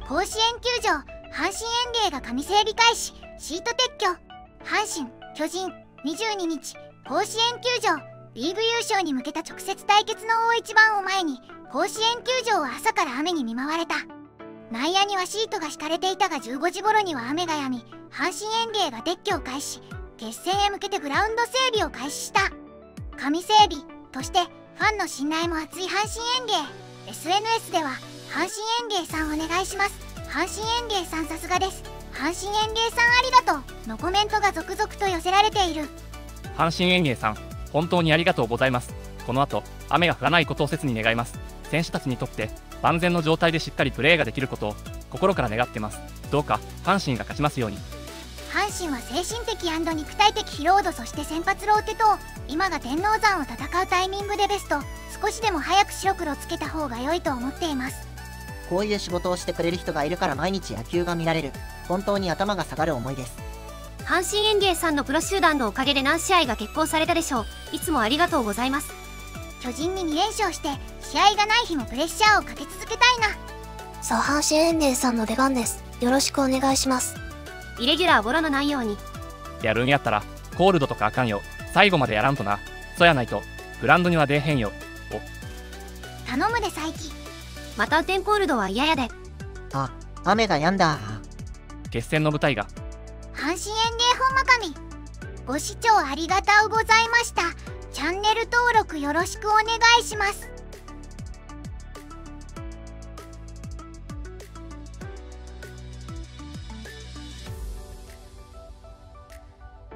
甲子園球場、阪神園芸が神整備開始、シート撤去。阪神・巨人、22日、甲子園球場、リーグ優勝に向けた直接対決の大一番を前に、甲子園球場は朝から雨に見舞われた。内野にはシートが敷かれていたが15時頃には雨が止み、阪神園芸が撤去を開始、決戦へ向けてグラウンド整備を開始した。神整備としてファンの信頼も厚い阪神園芸。 SNS では阪神園芸さんお願いします、阪神園芸さんさすがです、阪神園芸さんありがとうのコメントが続々と寄せられている。 阪神園芸さん、本当にありがとうございます。この後、雨が降らないことを切に願います。選手たちにとって万全の状態でしっかりプレーができることを心から願ってます。どうか阪神が勝ちますように。 阪神は精神的&肉体的疲労度、そして先発ローテ等、今が天王山を戦うタイミングでベスト、少しでも早く白黒つけた方が良いと思っています。 こういう仕事をしてくれる人がいるから毎日野球が見られる。本当に頭が下がる思いです。 阪神園芸さんのプロ集団のおかげで何試合が決行されたでしょう。いつもありがとうございます。 巨人に2連勝して試合がない日もプレッシャーをかけ続けたいな。 さあ阪神園芸さんの出番です。よろしくお願いします。 イレギュラーゴロのないように。 やるんやったらコールドとかあかんよ。最後までやらんとな。そやないとグラウンドには出えへんよ。 頼むで佐伯。 また雨天コールドは嫌やで。 あ、雨が止んだ。 決戦の舞台が。 阪神園芸本まかみ、ご視聴ありがとうございました。チャンネル登録よろしくお願いします。